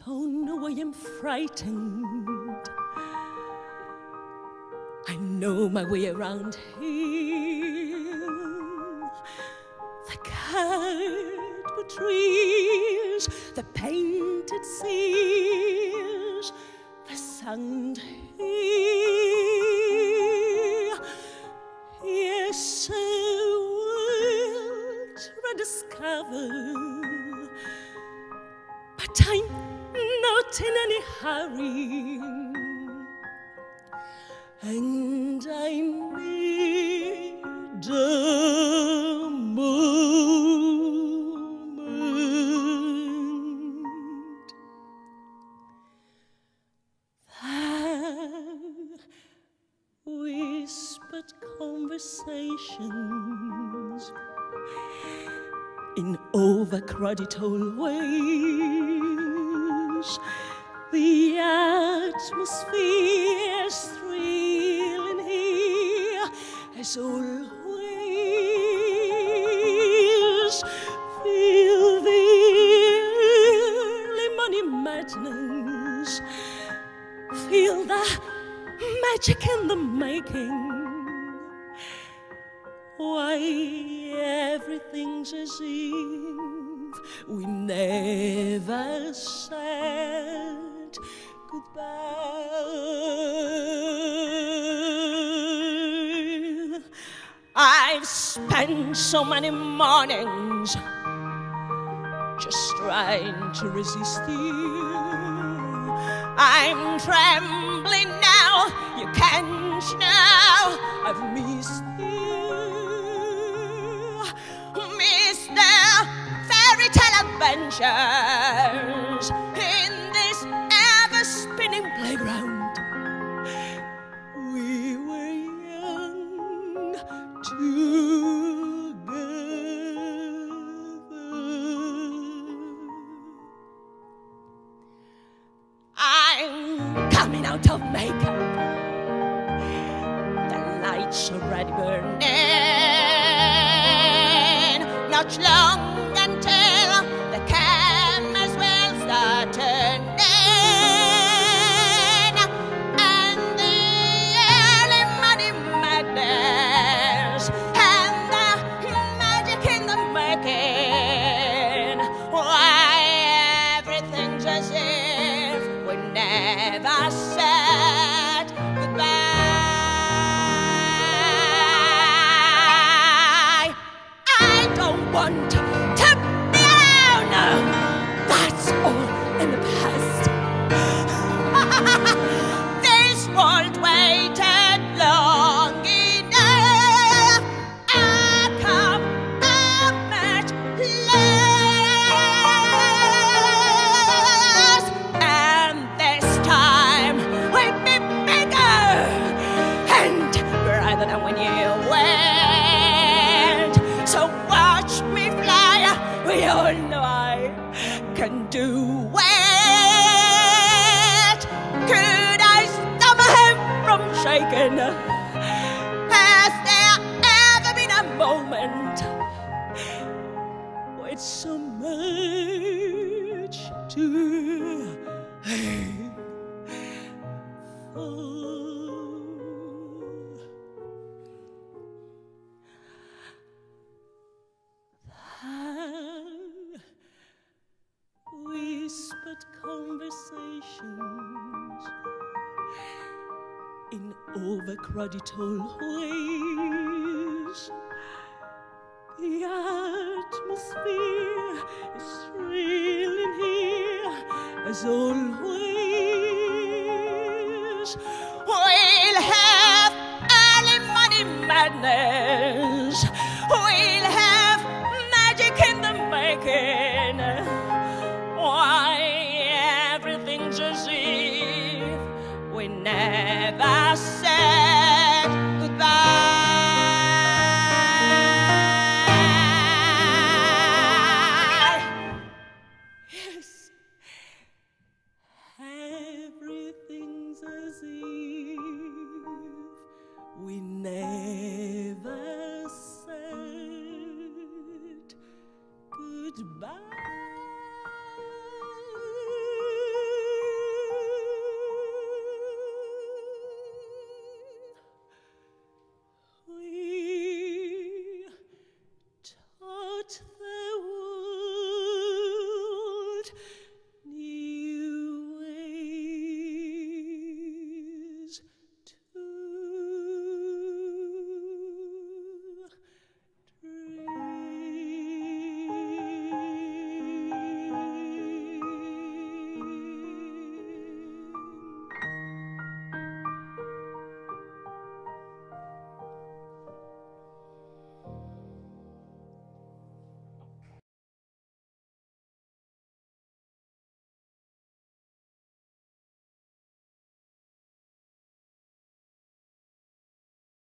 Oh no, I am frightened. I know my way around here. The cardboard trees, the painted seas, the sound here. Yes, a world rediscovered, but I'm not in any hurry, and I need a moment. The whispered conversations in overcrowded hallways, the atmosphere's thrilling here, as always. Feel the early morning madness, feel the magic in the making. Why, everything's as if we never said goodbye. I've spent so many mornings just trying to resist you. I'm trembling now, you can't know I've missed you. Missed the fairy tale adventures in this ever-spinning playground. We were young together. I'm coming out of makeup, the lights already burning. Not long until the cameras will start turning, and the early morning madness and the magic in the making. Why, everything's as if we never said goodbye. I don't want to be alone. That's all in the past. This world waited long enough. I come of much less, and this time we'll be bigger and brighter than when you went. So watch me fly. We all know I can do it. Could I stop him from shaking? Has there ever been a moment with so much to aim for? Whispered conversations in overcrowded hallways, the atmosphere is thrilling here, as always. We'll have early morning madness, we'll have magic in the making. Why, everything's as if we never said goodbye. Yes, everything's as if we never